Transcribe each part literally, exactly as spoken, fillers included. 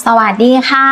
สวัสดีค่ะ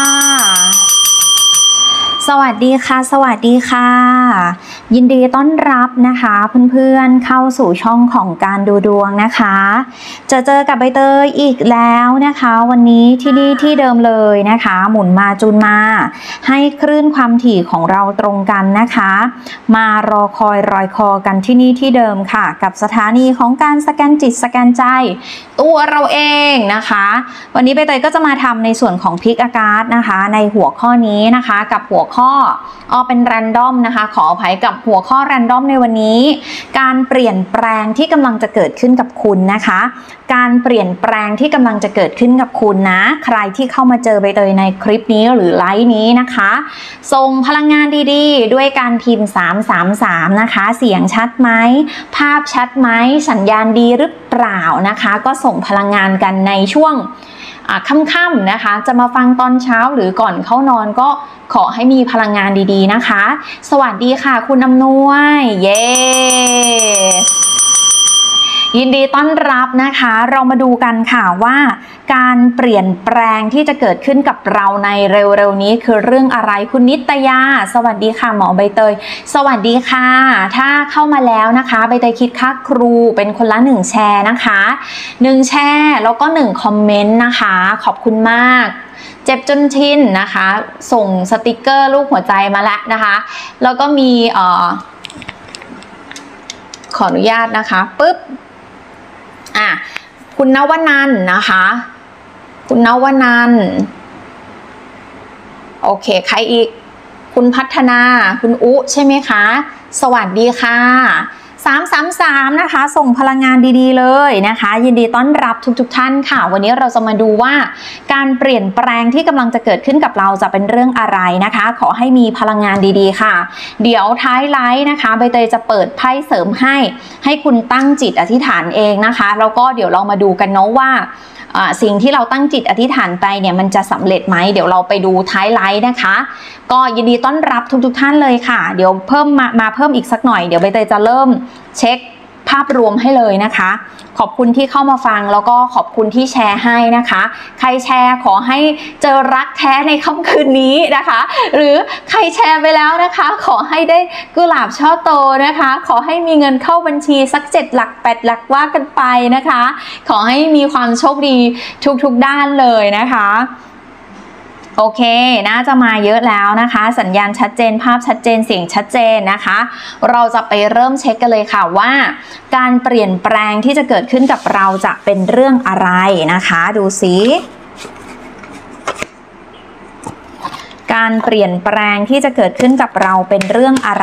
สวัสดีค่ะสวัสดีค่ะยินดีต้อนรับนะคะเพื่อนๆเข้าสู่ช่องของการดูดวงนะคะจะเจอกับใบเตยอีกแล้วนะคะวันนี้ที่นี่ที่เดิมเลยนะคะหมุนมาจูนมาให้คลื่นความถี่ของเราตรงกันนะคะมารอคอยรอยคอกันที่นี่ที่เดิมค่ะกับสถานีของการสแกนจิตสแกนใจตัวเราเองนะคะวันนี้ใบเตยก็จะมาทำในส่วนของพิกอาการ์ดนะคะในหัวข้อนี้นะคะกับหัวข้อออเป็นแรนดอมนะคะขออภัยกับหัวข้อแรนดอมในวันนี้การเปลี่ยนแปลงที่กำลังจะเกิดขึ้นกับคุณนะคะการเปลี่ยนแปลงที่กำลังจะเกิดขึ้นกับคุณนะใครที่เข้ามาเจอใบเตยในคลิปนี้หรือไลฟ์นี้นะคะส่งพลังงานดีๆด้วยการพิมพ์สาม สาม สามนะคะเสียงชัดไหมภาพชัดไหมสัญญาณดีหรือเปล่านะคะก็ส่งพลังงานกันในช่วงค่ำๆนะคะจะมาฟังตอนเช้าหรือก่อนเข้านอนก็ขอให้มีพลังงานดีๆนะคะสวัสดีค่ะคุณอำนวยเย้ยินดีต้อนรับนะคะเรามาดูกันค่ะว่าการเปลี่ยนแปลงที่จะเกิดขึ้นกับเราในเร็วๆนี้คือเรื่องอะไรคุณนิตยาสวัสดีค่ะหมอใบเตยสวัสดีค่ะถ้าเข้ามาแล้วนะคะใบเตยคิดค่าครูเป็นคนละหนึ่งแชร์นะคะหนึ่งแชร์แล้วก็หนึ่งคอมเมนต์นะคะขอบคุณมากเจ็บจนชินนะคะส่งสติกเกอร์รูปหัวใจมาแล้วนะคะแล้วก็มีเอ่อขออนุญาตนะคะปึ๊บอ่ะคุณนวนันท์นะคะคุณนวนันท์โอเคใครอีกคุณพัฒนาคุณอุใช่ไหมคะสวัสดีค่ะสาม สาม สามนะคะส่งพลังงานดีๆเลยนะคะยินดีต้อนรับทุกๆท่านค่ะวันนี้เราจะมาดูว่าการเปลี่ยนแปลงที่กำลังจะเกิดขึ้นกับเราจะเป็นเรื่องอะไรนะคะขอให้มีพลังงานดีๆค่ะเดี๋ยวท้ายไลฟ์นะคะใบเตยจะเปิดไพ่เสริมให้ให้คุณตั้งจิตอธิษฐานเองนะคะแล้วก็เดี๋ยวเรามาดูกันเนาะว่าสิ่งที่เราตั้งจิตอธิษฐานไปเนี่ยมันจะสำเร็จไหมเดี๋ยวเราไปดูท้ายไลฟ์นะคะก็ยินดีต้อนรับทุกๆท่านเลยค่ะเดี๋ยวเพิ่มมามาเพิ่มอีกสักหน่อยเดี๋ยวใบเตยจะเริ่มเช็คภาพรวมให้เลยนะคะขอบคุณที่เข้ามาฟังแล้วก็ขอบคุณที่แชร์ให้นะคะใครแชร์ขอให้เจอรักแท้ในค่ำคืนนี้นะคะหรือใครแชร์ไปแล้วนะคะขอให้ได้กุหลาบช่อโตนะคะขอให้มีเงินเข้าบัญชีสักเจ็ดหลักแปดหลักว่ากันไปนะคะขอให้มีความโชคดีทุกๆด้านเลยนะคะโอเคน่าจะมาเยอะแล้วนะคะสัญญาณชัดเจนภาพชัดเจนเสียงชัดเจนนะคะเราจะไปเริ่มเช็คกันเลยค่ะว่าการเปลี่ยนแปลงที่จะเกิดขึ้นกับเราจะเป็นเรื่องอะไรนะคะดูสิการเปลี่ยนแปลงที่จะเกิดขึ้นกับเราเป็นเรื่องอะไร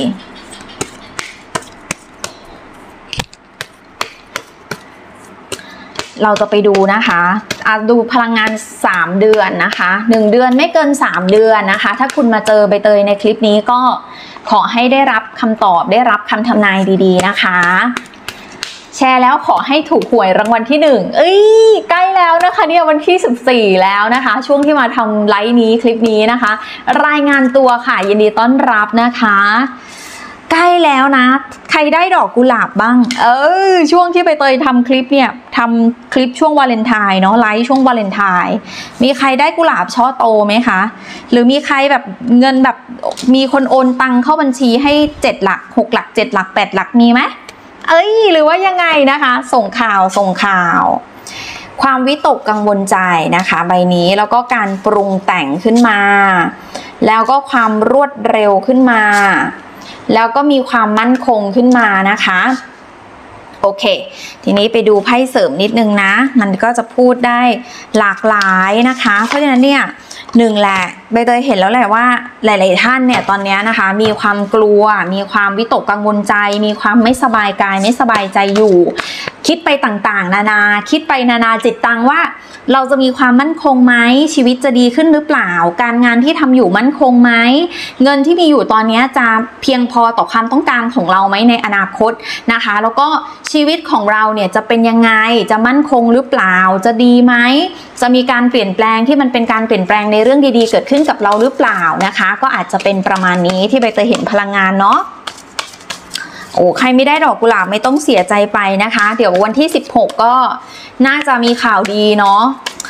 เราจะไปดูนะคะดูพลังงานสามเดือนนะคะหนึ่งเดือนไม่เกินสามเดือนนะคะถ้าคุณมาเจอใบเตยในคลิปนี้ก็ขอให้ได้รับคำตอบได้รับคำทำนายดีๆนะคะแชร์แล้วขอให้ถูกหวยรางวัลที่หนึ่งเอ้ยใกล้แล้วนะคะเนี่ยวันที่สิบสี่แล้วนะคะช่วงที่มาทำไลฟ์นี้คลิปนี้นะคะรายงานตัวค่ะยินดีต้อนรับนะคะใกล้แล้วนะใครได้ดอกกุหลาบบ้างเออช่วงที่ไปเตยทำคลิปเนี่ยทำคลิปช่วงวาเลนไทน์เนาะไลฟ์ช่วงวาเลนไทน์มีใครได้กุหลาบช่อโตไหมคะหรือมีใครแบบเงินแบบมีคนโอนตังเข้าบัญชีให้เจ็ดหลักหกหลักเจ็ดหลักแปดหลักมีไหมเอ้ยหรือว่ายังไงนะคะส่งข่าวส่งข่าวความวิตกกังวลใจนะคะใบนี้แล้วก็การปรุงแต่งขึ้นมาแล้วก็ความรวดเร็วขึ้นมาแล้วก็มีความมั่นคงขึ้นมานะคะโอเคทีนี้ไปดูไพ่เสริมนิดนึงนะมันก็จะพูดได้หลากหลายนะคะเพราะฉะนั้นเนี่ยหนึ่งแหละใบเตยเห็นแล้วแหละว่าหลายๆท่านเนี่ยตอนนี้นะคะมีความกลัวมีความวิตกกังวลใจมีความไม่สบายกายไม่สบายใจอยู่คิดไปต่างๆนานาคิดไปนานาจิตตังว่าเราจะมีความมั่นคงไหมชีวิตจะดีขึ้นหรือเปล่าการงานที่ทำอยู่มั่นคงไหมเงินที่มีอยู่ตอนนี้จะเพียงพอต่อความต้องการของเราไหมในอนาคตนะคะแล้วก็ชีวิตของเราเนี่ยจะเป็นยังไงจะมั่นคงหรือเปล่าจะดีไหมจะมีการเปลี่ยนแปลงที่มันเป็นการเปลี่ยนแปลงในเรื่องดีๆเกิดขึ้นกับเราหรือเปล่านะคะก็อาจจะเป็นประมาณนี้ที่ใบเตยเห็นพลังงานเนาะโอ้ใครไม่ได้ดอกกุหลาบไม่ต้องเสียใจไปนะคะเดี๋ยววันที่สิบหกก็น่าจะมีข่าวดีเนาะ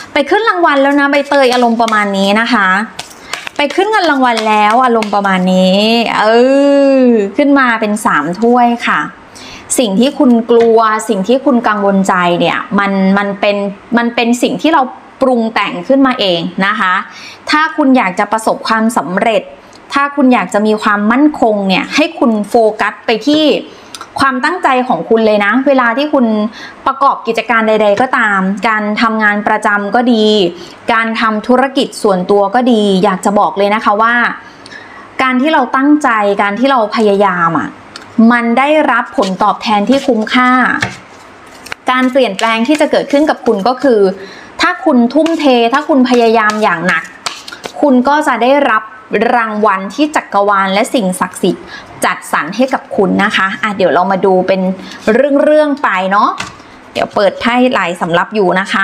ไปขึ้นรางวัลแล้วนะใบเตยอารมณ์ประมาณนี้นะคะไปขึ้นเงินรางวัลแล้วอารมณ์ประมาณนี้เออขึ้นมาเป็นสามถ้วยค่ะสิ่งที่คุณกลัวสิ่งที่คุณกังวลใจเนี่ยมันมันเป็นมันเป็นสิ่งที่เราปรุงแต่งขึ้นมาเองนะคะถ้าคุณอยากจะประสบความสำเร็จถ้าคุณอยากจะมีความมั่นคงเนี่ยให้คุณโฟกัสไปที่ความตั้งใจของคุณเลยนะเวลาที่คุณประกอบกิจการใดๆก็ตามการทำงานประจำก็ดีการทำธุรกิจส่วนตัวก็ดีอยากจะบอกเลยนะคะว่าการที่เราตั้งใจการที่เราพยายามอ่ะมันได้รับผลตอบแทนที่คุ้มค่าการเปลี่ยนแปลงที่จะเกิดขึ้นกับคุณก็คือถ้าคุณทุ่มเทถ้าคุณพยายามอย่างหนักคุณก็จะได้รับรางวัลที่จักรวาลและสิ่งศักดิ์สิทธิ์จัดสรรให้กับคุณนะคะอ่ะเดี๋ยวเรามาดูเป็นเรื่องๆไปเนาะเดี๋ยวเปิดไพ่หลายสำรับอยู่นะคะ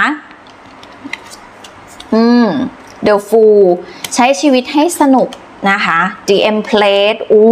อืม The Fool ใช้ชีวิตให้สนุกนะคะ The Empress อู้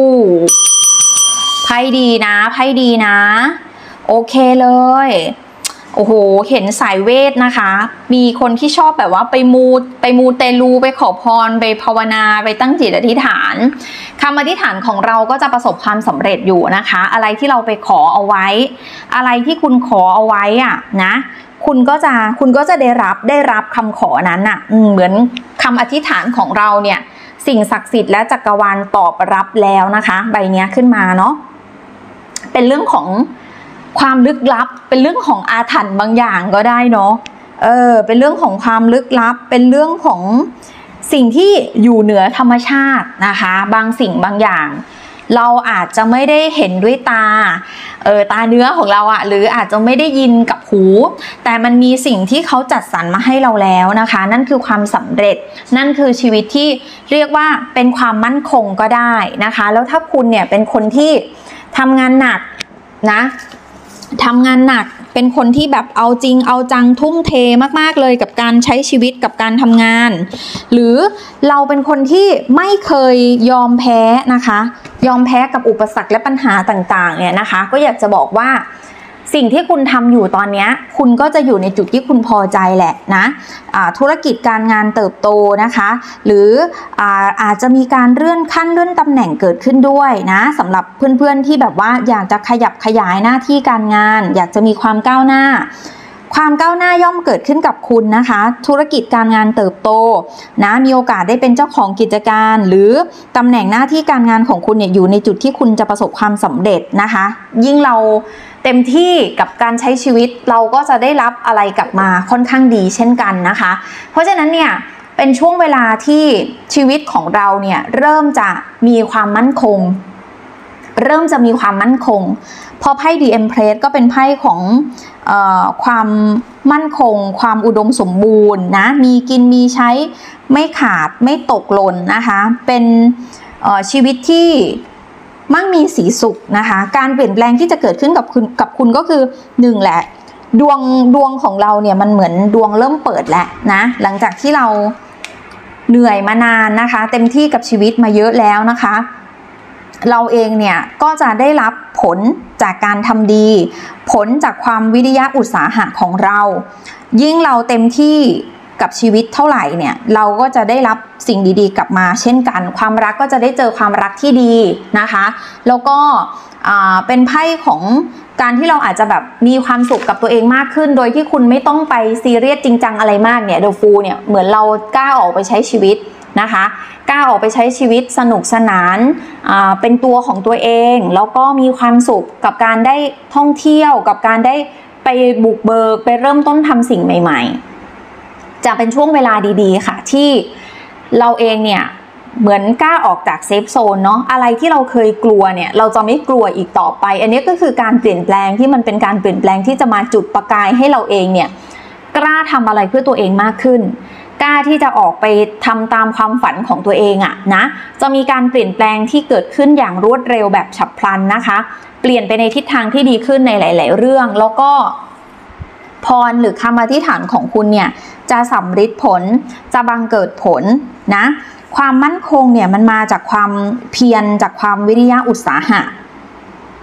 ไพ่ดีนะไพ่ดีนะโอเคเลยโอ้โหเห็นสายเวทนะคะมีคนที่ชอบแบบว่าไปมูไปมูเตลูไปขอพรไปภาวนาไปตั้งจิตอธิษฐานคำอธิษฐานของเราก็จะประสบความสำเร็จอยู่นะคะอะไรที่เราไปขอเอาไว้อะไรที่คุณขอเอาไว้อ่ะนะคุณก็จะคุณก็จะได้รับได้รับคำขอนั้นอ่ะเหมือนคำอธิษฐานของเราเนี่ยสิ่งศักดิ์สิทธิ์และจักรวาลตอบรับแล้วนะคะใบนี้ขึ้นมาเนาะเป็นเรื่องของความลึกลับเป็นเรื่องของอาถรรพ์บางอย่างก็ได้เนาะเออเป็นเรื่องของความลึกลับเป็นเรื่องของสิ่งที่อยู่เหนือธรรมชาตินะคะบางสิ่งบางอย่างเราอาจจะไม่ได้เห็นด้วยตาเออตาเนื้อของเราอะหรืออาจจะไม่ได้ยินกับหูแต่มันมีสิ่งที่เขาจัดสรรมาให้เราแล้วนะคะนั่นคือความสำเร็จนั่นคือชีวิตที่เรียกว่าเป็นความมั่นคงก็ได้นะคะแล้วถ้าคุณเนี่ยเป็นคนที่ทำงานหนักนะทำงานหนักเป็นคนที่แบบเอาจริงเอาจังทุ่มเทมากๆเลยกับการใช้ชีวิตกับการทำงานหรือเราเป็นคนที่ไม่เคยยอมแพ้นะคะยอมแพ้กับอุปสรรคและปัญหาต่างๆเนี่ยนะคะก็อยากจะบอกว่าสิ่งที่คุณทำอยู่ตอนนี้คุณก็จะอยู่ในจุดที่คุณพอใจแหละนะธุรกิจการงานเติบโตนะคะหรือ อาอาจจะมีการเลื่อนขั้นเลื่อนตำแหน่งเกิดขึ้นด้วยนะสำหรับเพื่อนๆที่แบบว่าอยากจะขยับขยายหน้าที่การงานอยากจะมีความก้าวหน้าความก้าวหน้าย่อมเกิดขึ้นกับคุณนะคะธุรกิจการงานเติบโตนะมีโอกาสได้เป็นเจ้าของกิจการหรือตำแหน่งหน้าที่การงานของคุณเนี่ยอยู่ในจุดที่คุณจะประสบความสำเร็จนะคะยิ่งเราเต็มที่กับการใช้ชีวิตเราก็จะได้รับอะไรกลับมาค่อนข้างดีเช่นกันนะคะเพราะฉะนั้นเนี่ยเป็นช่วงเวลาที่ชีวิตของเราเนี่ยเริ่มจะมีความมั่นคงเริ่มจะมีความมั่นคงพอไพ่ The Empress ก็เป็นไพ่ของเอ่อความมั่นคงความอุดมสมบูรณ์นะมีกินมีใช้ไม่ขาดไม่ตกหล่นนะคะเป็นเอ่อชีวิตที่มั่งมีสีสุขนะคะการเปลี่ยนแปลงที่จะเกิดขึ้นกับคุณกับคุณก็คือหนึ่งแหละดวงดวงของเราเนี่ยมันเหมือนดวงเริ่มเปิดแล้วนะหลังจากที่เราเหนื่อยมานานนะคะเต็มที่กับชีวิตมาเยอะแล้วนะคะเราเองเนี่ยก็จะได้รับผลจากการทำดีผลจากความวิริยะอุตสาหะของเรายิ่งเราเต็มที่กับชีวิตเท่าไหร่เนี่ยเราก็จะได้รับสิ่งดีๆกลับมาเช่นกันความรักก็จะได้เจอความรักที่ดีนะคะแล้วก็เป็นไพ่ของการที่เราอาจจะแบบมีความสุขกับตัวเองมากขึ้นโดยที่คุณไม่ต้องไปซีเรียสจริงจังอะไรมากเนี่ยเดอะฟูลเนี่ยเหมือนเรากล้าออกไปใช้ชีวิตนะคะกล้าออกไปใช้ชีวิตสนุกสนานเป็นตัวของตัวเองแล้วก็มีความสุขกับการได้ท่องเที่ยวกับการได้ไปบุกเบิกไปเริ่มต้นทำสิ่งใหม่ๆจะเป็นช่วงเวลาดีๆค่ะที่เราเองเนี่ยเหมือนกล้าออกจากเซฟโซนเนาะอะไรที่เราเคยกลัวเนี่ยเราจะไม่กลัวอีกต่อไปอันนี้ก็คือการเปลี่ยนแปลงที่มันเป็นการเปลี่ยนแปลงที่จะมาจุดประกายให้เราเองเนี่ยกล้าทำอะไรเพื่อตัวเองมากขึ้นกล้าที่จะออกไปทำตามความฝันของตัวเองอะนะจะมีการเปลี่ยนแปลงที่เกิดขึ้นอย่างรวดเร็วแบบฉับพลันนะคะเปลี่ยนไปในทิศทางที่ดีขึ้นในหลายๆเรื่องแล้วก็พรหรือคำอธิษฐานของคุณเนี่ยจะสำฤทธิ์ผลจะบังเกิดผลนะความมั่นคงเนี่ยมันมาจากความเพียรจากความวิริยะอุตสาหะ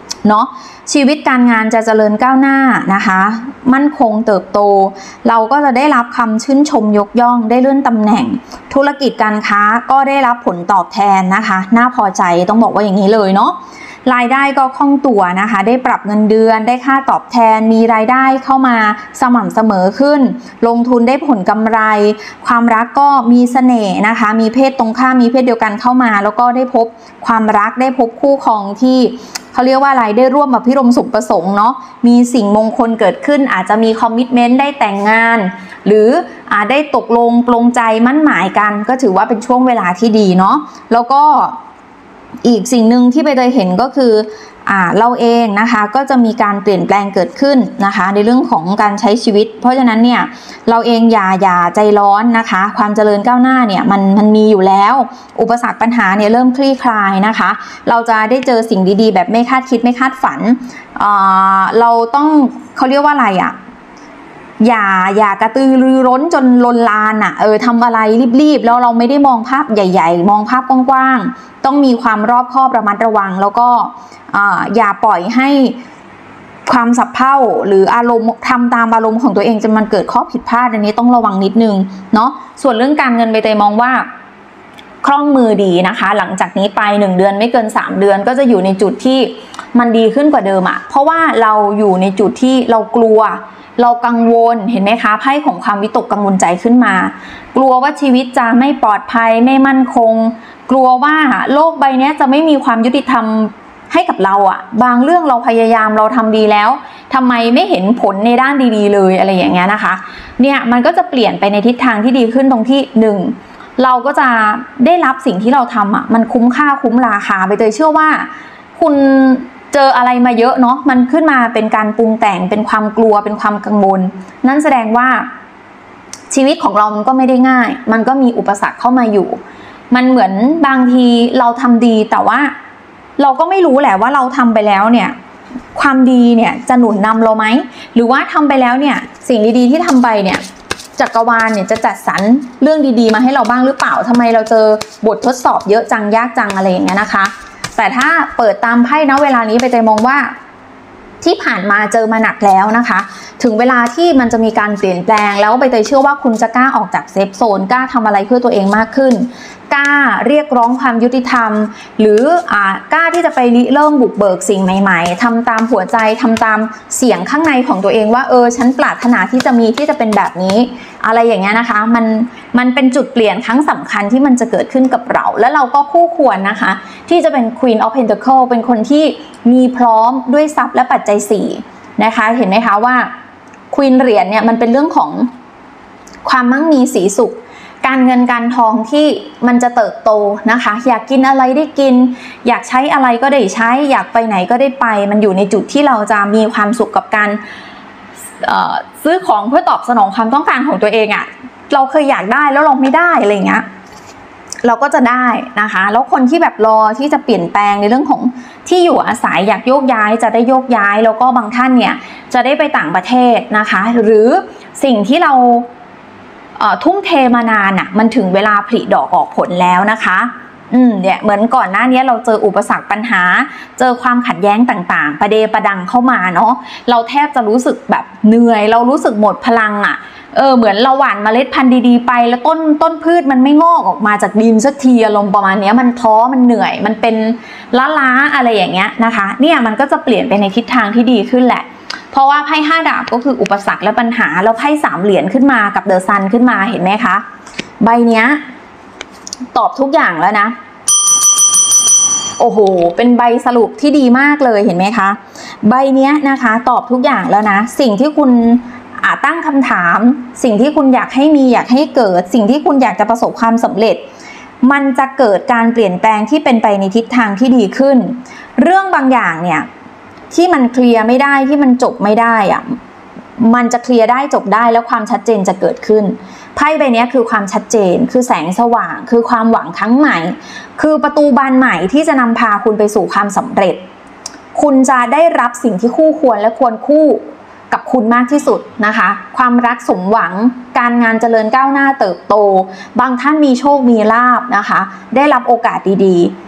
เนาะชีวิตการงานจะเจริญก้าวหน้านะคะมั่นคงเติบโตเราก็จะได้รับคำชื่นชมยกย่องได้เลื่อนตำแหน่งธุรกิจการค้าก็ได้รับผลตอบแทนนะคะน่าพอใจต้องบอกว่าอย่างนี้เลยเนาะรายได้ก็คล่องตัวนะคะได้ปรับเงินเดือนได้ค่าตอบแทนมีรายได้เข้ามาสม่ำเสมอขึ้นลงทุนได้ผลกำไรความรักก็มีเสน่ห์นะคะมีเพศตรงข้ามมีเพศเดียวกันเข้ามาแล้วก็ได้พบความรักได้พบคู่ครองที่เขาเรียกว่าอะไรได้ร่วมกับพิรมสุขประสงค์เนาะมีสิ่งมงคลเกิดขึ้นอาจจะมีคอมมิตเมนต์ได้แต่งงานหรืออาจได้ตกลงปลงใจมั่นหมายกันก็ถือว่าเป็นช่วงเวลาที่ดีเนาะแล้วก็อีกสิ่งหนึ่งที่ไปได้เห็นก็คืออ่าเราเองนะคะก็จะมีการเปลี่ยนแปลงเกิดขึ้นนะคะในเรื่องของการใช้ชีวิตเพราะฉะนั้นเนี่ยเราเองอย่าอย่าใจร้อนนะคะความเจริญก้าวหน้าเนี่ยมันมันมีอยู่แล้วอุปสรรคปัญหาเนี่ยเริ่มคลี่คลายนะคะเราจะได้เจอสิ่งดีๆแบบไม่คาดคิดไม่คาดฝันอ่าเราต้องเขาเรียกว่าอะไรอ่ะอย่าอย่ากระตือรือร้นจนลนลานอ่ะเออทำอะไรรีบๆแล้วเราไม่ได้มองภาพใหญ่ๆมองภาพกว้างๆต้องมีความรอบคอบระมัดระวังแล้วก็อย่าปล่อยให้ความสับเพร่าหรืออารมณ์ทำตามอารมณ์ของตัวเองจนมันเกิดข้อผิดพลาดอันนี้ต้องระวังนิดนึงเนาะส่วนเรื่องการเงินใบเตยมองว่าคล่องมือดีนะคะหลังจากนี้ไปหนึ่งเดือนไม่เกินสามเดือนก็จะอยู่ในจุดที่มันดีขึ้นกว่าเดิมอะเพราะว่าเราอยู่ในจุดที่เรากลัวเรากังวลเห็นไหมคะไพ่ของความวิตกกังวลใจขึ้นมากลัวว่าชีวิตจะไม่ปลอดภัยไม่มั่นคงกลัวว่าโลกใบนี้จะไม่มีความยุติธรรมให้กับเราอะบางเรื่องเราพยายามเราทำดีแล้วทำไมไม่เห็นผลในด้านดีๆเลยอะไรอย่างเงี้ยนะคะเนี่ยมันก็จะเปลี่ยนไปในทิศทางที่ดีขึ้นตรงที่หนึ่งเราก็จะได้รับสิ่งที่เราทำอะมันคุ้มค่าคุ้มราคาไปเลยเชื่อว่าคุณเจออะไรมาเยอะเนาะมันขึ้นมาเป็นการปรุงแต่งเป็นความกลัวเป็นความกังวลนั่นแสดงว่าชีวิตของเรามันก็ไม่ได้ง่ายมันก็มีอุปสรรคเข้ามาอยู่มันเหมือนบางทีเราทำดีแต่ว่าเราก็ไม่รู้แหละว่าเราทำไปแล้วเนี่ยความดีเนี่ยจะหนุนนำเราไหมหรือว่าทำไปแล้วเนี่ยสิ่งดีๆที่ทำไปเนี่ยจักรวาลเนี่ยจะจัดสรรเรื่องดีๆมาให้เราบ้างหรือเปล่าทำไมเราเจอบททดสอบเยอะจังยากจังอะไรอย่างเงี้ยนะคะแต่ถ้าเปิดตามไพ่ณเวลานี้ไปใจมองว่าที่ผ่านมาเจอมาหนักแล้วนะคะถึงเวลาที่มันจะมีการเปลี่ยนแปลงแล้วใบเตยเชื่อว่าคุณจะกล้าออกจากเซฟโซนกล้าทำอะไรเพื่อตัวเองมากขึ้นกล้าเรียกร้องความยุติธรรมหรืออ่ากล้าที่จะไปริเริ่มบุกเบิกสิ่งใหม่ๆทำตามหัวใจทำตามเสียงข้างในของตัวเองว่าเออฉันปรารถนาที่จะมีที่จะเป็นแบบนี้อะไรอย่างเงี้ยนะคะมันมันเป็นจุดเปลี่ยนครั้งสำคัญที่มันจะเกิดขึ้นกับเราและเราก็คู่ควรนะคะที่จะเป็น Queen of Pentacles เป็นคนที่มีพร้อมด้วยทรัพย์และปัจจัยสี่นะคะเห็นไหมคะว่า Queen เหรียญเนี่ยมันเป็นเรื่องของความมั่งมีสีสุขการเงินการทองที่มันจะเติบโตนะคะอยากกินอะไรได้กินอยากใช้อะไรก็ได้ใช้อยากไปไหนก็ได้ไปมันอยู่ในจุดที่เราจะมีความสุขกับการซื้อของเพื่อตอบสนองความต้องการของตัวเองอะ่ะเราเคยอยากได้แล้วเราไม่ได้อะไรเงี้ยเราก็จะได้นะคะแล้วคนที่แบบรอที่จะเปลี่ยนแปลงในเรื่องของที่อยู่อาศัยอยากโยกย้ายจะได้โยกย้ายแล้วก็บางท่านเนี่ยจะได้ไปต่างประเทศนะคะหรือสิ่งที่เราทุ่มเทมานานอ่ะมันถึงเวลาผลิดอกออกผลแล้วนะคะอืมเนี่ยเหมือนก่อนหน้านี้เราเจออุปสรรคปัญหาเจอความขัดแย้งต่างๆประเดประดังเข้ามาเนาะเราแทบจะรู้สึกแบบเหนื่อยเรารู้สึกหมดพลังอ่ะเออเหมือนเราหว่านเมล็ดพันธุ์ดีๆไปแล้วต้นต้นพืชมันไม่งอกออกมาจากดินสักทีอารมณ์ประมาณนี้มันท้อมันเหนื่อยมันเป็นล้าๆอะไรอย่างเงี้ยนะคะเนี่ยมันก็จะเปลี่ยนไปในทิศทางที่ดีขึ้นแหละเพราะว่าไพ่ห้าดาบก็คืออุปสรรคและปัญหาแล้วไพ่สามเหรียญขึ้นมากับเดอะซันขึ้นมาเห็นไหมคะใบเนี้ยตอบทุกอย่างแล้วนะโอ้โหเป็นใบสรุปที่ดีมากเลยเห็นไหมคะใบเนี้ยนะคะตอบทุกอย่างแล้วนะสิ่งที่คุณอาจตั้งคำถามสิ่งที่คุณอยากให้มีอยากให้เกิดสิ่งที่คุณอยากจะประสบความสำเร็จมันจะเกิดการเปลี่ยนแปลงที่เป็นไปในทิศทางที่ดีขึ้นเรื่องบางอย่างเนี่ยที่มันเคลียร์ไม่ได้ที่มันจบไม่ได้อะมันจะเคลียร์ได้จบได้แล้วความชัดเจนจะเกิดขึ้นไพ่ใบนี้คือความชัดเจนคือแสงสว่างคือความหวังครั้งใหม่คือประตูบานใหม่ที่จะนำพาคุณไปสู่ความสำเร็จคุณจะได้รับสิ่งที่คู่ควรและควรคู่กับคุณมากที่สุดนะคะความรักสมหวังการงานเจริญก้าวหน้าเติบโตบางท่านมีโชคมีลาภนะคะได้รับโอกาสดีๆ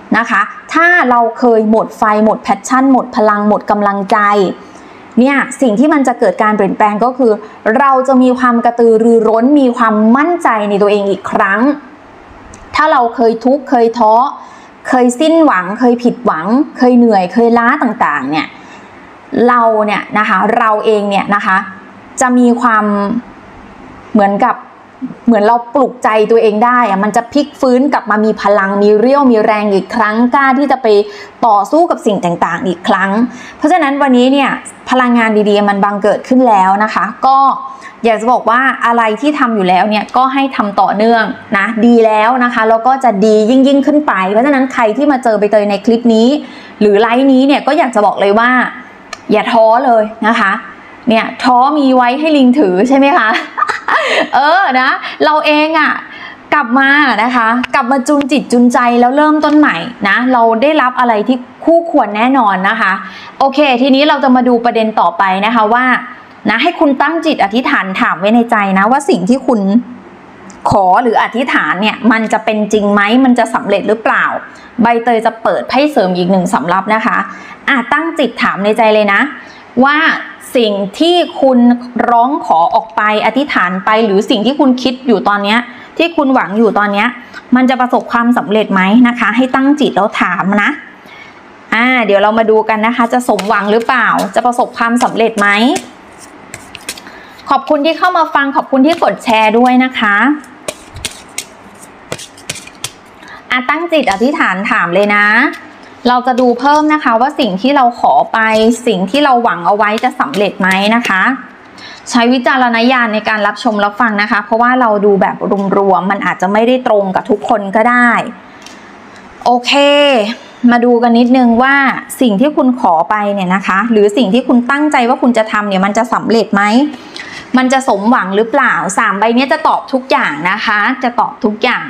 นะคะ ถ้าเราเคยหมดไฟหมดแพชชั่นหมดพลังหมดกำลังใจเนี่ยสิ่งที่มันจะเกิดการเปลี่ยนแปลงก็คือเราจะมีความกระตือรือร้นมีความมั่นใจในตัวเองอีกครั้งถ้าเราเคยทุกข์เคยท้อเคยสิ้นหวังเคยผิดหวังเคยเหนื่อยเคยล้าต่างๆเนี่ยเราเนี่ยนะคะเราเองเนี่ยนะคะจะมีความเหมือนกับเหมือนเราปลุกใจตัวเองได้อะมันจะพลิกฟื้นกลับมามีพลังมีเรี่ยวมีแรงอีกครั้งกล้าที่จะไปต่อสู้กับสิ่งต่างๆอีกครั้งเพราะฉะนั้นวันนี้เนี่ยพลังงานดีๆมันบังเกิดขึ้นแล้วนะคะก็อยากจะบอกว่าอะไรที่ทำอยู่แล้วเนี่ยก็ให้ทำต่อเนื่องนะดีแล้วนะคะแล้วก็จะดียิ่งยิ่งขึ้นไปเพราะฉะนั้นใครที่มาเจอใบเตยในคลิปนี้หรือไลฟ์นี้เนี่ยก็อยากจะบอกเลยว่าอย่าท้อเลยนะคะเนี่ยท้อมีไว้ให้ลิงถือใช่ไหมคะ เออนะเราเองอะกลับมานะคะกลับมาจูนจิตจูนใจแล้วเริ่มต้นใหม่นะเราได้รับอะไรที่คู่ควรแน่นอนนะคะโอเคทีนี้เราจะมาดูประเด็นต่อไปนะคะว่านะให้คุณตั้งจิตอธิษฐานถามไว้ในใจนะว่าสิ่งที่คุณขอหรืออธิษฐานเนี่ยมันจะเป็นจริงไหมมันจะสำเร็จหรือเปล่าใบเตยจะเปิดไพ่เสริมอีกหนึ่งสำรับนะคะอ่ะตั้งจิตถามในใจเลยนะว่าสิ่งที่คุณร้องขอออกไปอธิษฐานไปหรือสิ่งที่คุณคิดอยู่ตอนนี้ที่คุณหวังอยู่ตอนนี้มันจะประสบความสำเร็จไหมนะคะให้ตั้งจิตแล้วถามนะอ่าเดี๋ยวเรามาดูกันนะคะจะสมหวังหรือเปล่าจะประสบความสำเร็จไหมขอบคุณที่เข้ามาฟังขอบคุณที่กดแชร์ด้วยนะคะอ่ะตั้งจิตอธิษฐานถามเลยนะเราจะดูเพิ่มนะคะว่าสิ่งที่เราขอไปสิ่งที่เราหวังเอาไว้จะสำเร็จไหมนะคะใช้วิจารณญาณในการรับชมรับฟังนะคะเพราะว่าเราดูแบบรวมๆมันอาจจะไม่ได้ตรงกับทุกคนก็ได้โอเคมาดูกันนิดนึงว่าสิ่งที่คุณขอไปเนี่ยนะคะหรือสิ่งที่คุณตั้งใจว่าคุณจะทำเนี่ยมันจะสำเร็จไหมมันจะสมหวังหรือเปล่าสามใบนี้จะตอบทุกอย่างนะคะจะตอบทุกอย่าง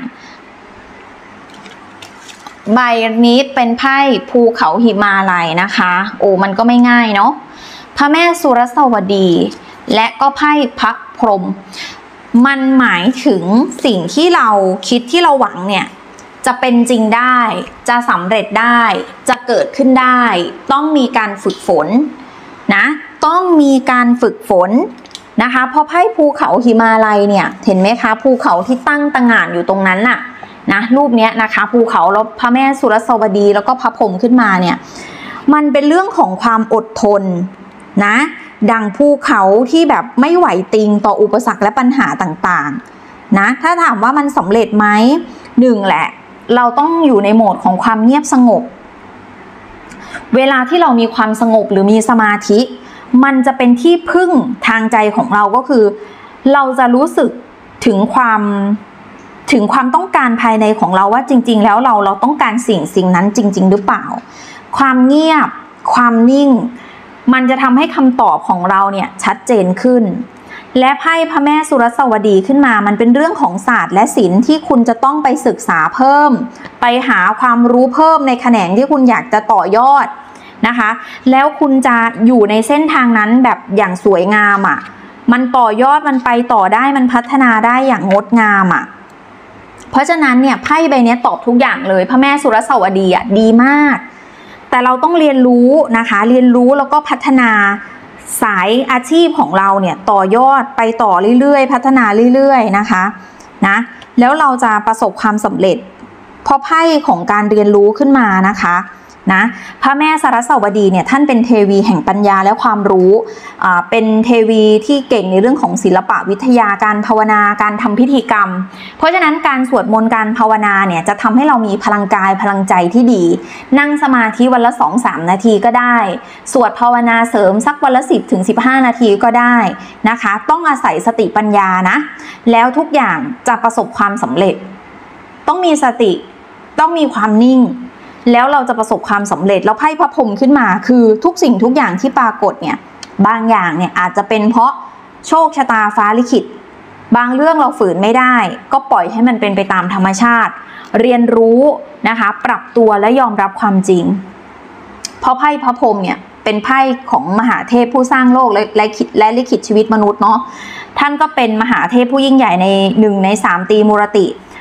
ใบนี้เป็นไพ่ภูเขาหิมาลัยนะคะโอ้มันก็ไม่ง่ายเนาะพระแม่สุรสวดีและก็ไพ่พระพรหมมันหมายถึงสิ่งที่เราคิดที่เราหวังเนี่ยจะเป็นจริงได้จะสำเร็จได้จะเกิดขึ้นได้ต้องมีการฝึกฝนนะต้องมีการฝึกฝนนะคะเพราะไพ่ภูเขาหิมาลัยเนี่ยเห็นไหมคะภูเขาที่ตั้งตระหง่านอยู่ตรงนั้นน่ะนะรูปนี้นะคะภูเขาแล้วพระแม่สุรสวดีแล้วก็พระพรหมขึ้นมาเนี่ยมันเป็นเรื่องของความอดทนนะดังภูเขาที่แบบไม่ไหวติงต่ออุปสรรคและปัญหาต่างๆนะถ้าถามว่ามันสำเร็จไหมหนึ่งแหละเราต้องอยู่ในโหมดของความเงียบสงบเวลาที่เรามีความสงบหรือมีสมาธิมันจะเป็นที่พึ่งทางใจของเราก็คือเราจะรู้สึกถึงความถึงความต้องการภายในของเราว่าจริงๆแล้วเราเราต้องการสิ่งสิ่งนั้นจริงๆหรือเปล่าความเงียบความนิ่งมันจะทำให้คำตอบของเราเนี่ยชัดเจนขึ้นและไพ่พระแม่สุรสวดีขึ้นมามันเป็นเรื่องของศาสตร์และศิลป์ที่คุณจะต้องไปศึกษาเพิ่มไปหาความรู้เพิ่มในแขนงที่คุณอยากจะต่อยอดนะคะแล้วคุณจะอยู่ในเส้นทางนั้นแบบอย่างสวยงามอ่ะมันต่อยอดมันไปต่อได้มันพัฒนาได้อย่างงดงามอ่ะเพราะฉะนั้นเนี่ยไพ่ใบนี้ตอบทุกอย่างเลยพระแม่สุรสวดีอ่ะดีมากแต่เราต้องเรียนรู้นะคะเรียนรู้แล้วก็พัฒนาสายอาชีพของเราเนี่ยต่อยอดไปต่อเรื่อยๆพัฒนาเรื่อยๆนะคะนะแล้วเราจะประสบความสำเร็จเพราะไพ่ของการเรียนรู้ขึ้นมานะคะนะพระแม่สรสวดีเนี่ยท่านเป็นเทวีแห่งปัญญาและความรู้อ่าเป็นเทวีที่เก่งในเรื่องของศิลปะวิทยาการภาวนาการทำพิธีกรรมเพราะฉะนั้นการสวดมนต์การภาวนาเนี่ยจะทำให้เรามีพลังกายพลังใจที่ดีนั่งสมาธิวันละ สองถึงสาม นาทีก็ได้สวดภาวนาเสริมสักวันละ สิบถึงสิบห้า นาทีก็ได้นะคะต้องอาศัยสติปัญญานะแล้วทุกอย่างจะประสบความสำเร็จต้องมีสติต้องมีความนิ่งแล้วเราจะประสบความสำเร็จแล้วไพ่พระพรหมขึ้นมาคือทุกสิ่งทุกอย่างที่ปรากฏเนี่ยบางอย่างเนี่ยอาจจะเป็นเพราะโชคชะตาฟ้าลิขิตบางเรื่องเราฝืนไม่ได้ก็ปล่อยให้มันเป็นไปตามธรรมชาติเรียนรู้นะคะปรับตัวและยอมรับความจริงเพราะไพ่พระพรหมเนี่ยเป็นไพ่ของมหาเทพผู้สร้างโลกและและและลิขิตชีวิตมนุษย์เนาะท่านก็เป็นมหาเทพผู้ยิ่งใหญ่ในหนึ่งในสามตรีมูรติ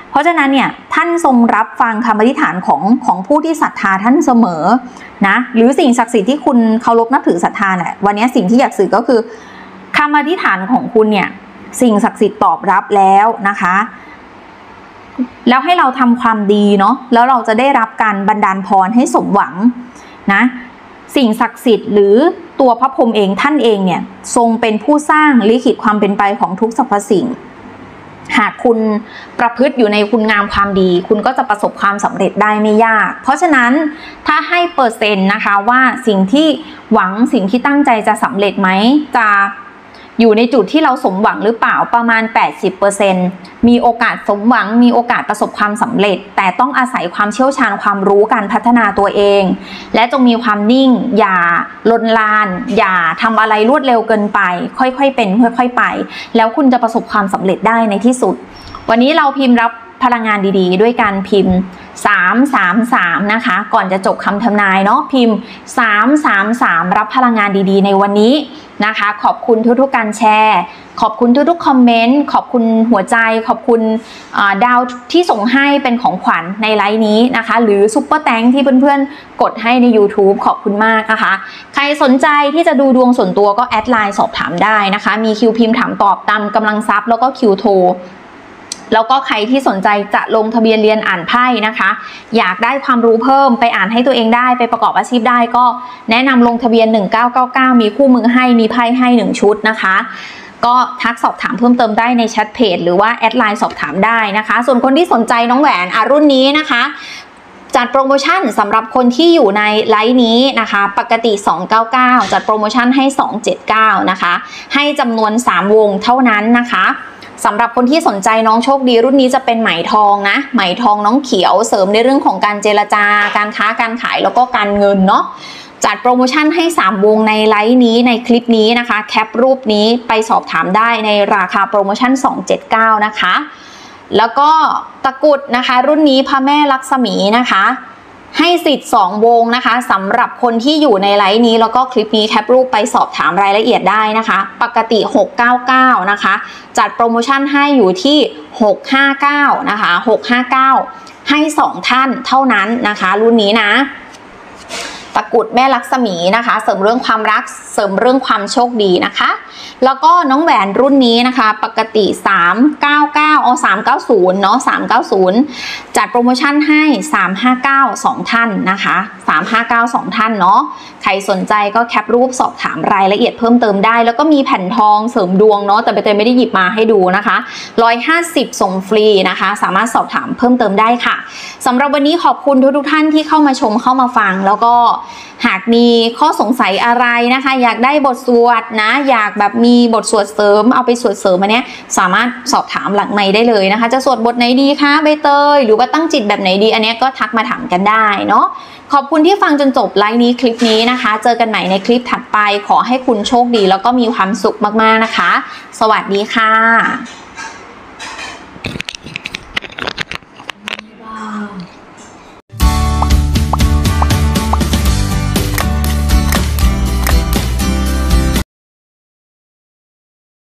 เพราะฉะนั้นเนี่ยท่านทรงรับฟังคำอธิษฐานของของผู้ที่ศรัทธาท่านเสมอนะหรือสิ่งศักดิ์สิทธิ์ที่คุณเคารพนับถือศรัทธาเนี่ยวันนี้สิ่งที่อยากสื่อก็คือคำอธิษฐานของคุณเนี่ยสิ่งศักดิ์สิทธิ์ตอบรับแล้วนะคะแล้วให้เราทำความดีเนาะแล้วเราจะได้รับการบันดาลพรให้สมหวังนะสิ่งศักดิ์สิทธิ์หรือตัวพระพรหมเองท่านเองเนี่ยทรงเป็นผู้สร้างลิขิตความเป็นไปของทุกสรรพสิ่งหากคุณประพฤติอยู่ในคุณงามความดีคุณก็จะประสบความสำเร็จได้ไม่ยากเพราะฉะนั้นถ้าให้เปอร์เซ็นต์นะคะว่าสิ่งที่หวังสิ่งที่ตั้งใจจะสำเร็จไหมจะอยู่ในจุดที่เราสมหวังหรือเปล่าประมาณ แปดสิบเปอร์เซ็นต์ มีโอกาสสมหวังมีโอกาสประสบความสำเร็จแต่ต้องอาศัยความเชี่ยวชาญความรู้การพัฒนาตัวเองและจงมีความนิ่งอย่าลนลานอย่าทำอะไรรวดเร็วเกินไปค่อยๆเป็นค่อยๆไปแล้วคุณจะประสบความสำเร็จได้ในที่สุดวันนี้เราพิมพ์รับพลังงานดีๆด้วยการพิมพ์สาม สาม สามนะคะก่อนจะจบคำทำนายเนาะพิมพ์สาม สาม สามรับพลังงานดีๆในวันนี้นะคะขอบคุณทุกๆการแชร์ขอบคุณทุกๆคอมเมนต์ขอบคุณหัวใจขอบคุณดาวที่ส่งให้เป็นของขวัญในไลฟ์นี้นะคะหรือซุปเปอร์แตงที่เพื่อนๆกดให้ใน ยูทูบ ขอบคุณมากนะคะใครสนใจที่จะดูดวงส่วนตัวก็แอดไลน์สอบถามได้นะคะมีคิวพิมพ์ถามตอบตามกำลังทรัพย์แล้วก็คิวโทรแล้วก็ใครที่สนใจจะลงทะเบียนเรียนอ่านไพ่นะคะอยากได้ความรู้เพิ่มไปอ่านให้ตัวเองได้ไปประกอบอาชีพได้ก็แนะนำลงทะเบียนหนึ่งเก้าเก้าเก้ามีคู่มือให้มีไพ่ให้หนึ่งชุดนะคะก็ทักสอบถามเพิ่มเติมได้ในแชทเพจหรือว่าแอดไลน์สอบถามได้นะคะส่วนคนที่สนใจน้องแหวนอ่ะรุ่นนี้นะคะจัดโปรโมชั่นสำหรับคนที่อยู่ในไลฟ์นี้นะคะปกติสองร้อยเก้าสิบเก้าจัดโปรโมชั่นให้สองร้อยเจ็ดสิบเก้านะคะให้จำนวนสามวงเท่านั้นนะคะสำหรับคนที่สนใจน้องโชคดีรุ่นนี้จะเป็นไหมทองนะไหมทองน้องเขียวเสริมในเรื่องของการเจรจาการค้าการขายแล้วก็การเงินเนาะจัดโปรโมชั่นให้สามวงในไลฟ์นี้ในคลิปนี้นะคะแคปรูปนี้ไปสอบถามได้ในราคาโปรโมชั่นสองร้อยเจ็ดสิบเก้านะคะแล้วก็ตะกุดนะคะรุ่นนี้พระแม่ลักษมีนะคะให้สิทธิ์สองวงนะคะสำหรับคนที่อยู่ในไลฟ์นี้แล้วก็คลิปนี้แคปรูปไปสอบถามรายละเอียดได้นะคะปกติหกร้อยเก้าสิบเก้านะคะจัดโปรโมชั่นให้อยู่ที่หกร้อยห้าสิบเก้านะคะหกร้อยห้าสิบเก้าให้สองท่านเท่านั้นนะคะรุ่นนี้นะตะกุดแม่ลักษมีนะคะเสริมเรื่องความรักเสริมเรื่องความโชคดีนะคะแล้วก็น้องแหวนรุ่นนี้นะคะปกติสามร้อยเก้าสิบเก้าเอาสามร้อยเก้าสิบเนาะสามร้อยเก้าสิบจัดโปรโมชั่นให้สามร้อยห้าสิบเก้าสองท่านนะคะสามร้อยห้าสิบเก้าสองท่านเนาะใครสนใจก็แคปรูปสอบถามรายละเอียดเพิ่มเติมได้แล้วก็มีแผ่นทองเสริมดวงเนาะแต่ใบเตยไม่ได้หยิบมาให้ดูนะคะหนึ่งร้อยห้าสิบส่งฟรีนะคะสามารถสอบถามเพิ่มเติมได้ค่ะสำหรับวันนี้ขอบคุณทุกๆท่านที่เข้ามาชมเข้ามาฟังแล้วก็หากมีข้อสงสัยอะไรนะคะอยากได้บทสวดนะอยากแบบมีบทสวดเสริมเอาไปสวดเสริมอันเนี้ยสามารถสอบถามหลังไมค์ได้เลยนะคะจะสวดบทไหนดีคะใบเตยหรือว่าตั้งจิตแบบไหนดีอันเนี้ยก็ทักมาถามกันได้เนาะขอบคุณที่ฟังจนจบไลฟ์นี้คลิปนี้นะคะเจอกันใหม่ในคลิปถัดไปขอให้คุณโชคดีแล้วก็มีความสุขมากๆนะคะสวัสดีค่ะ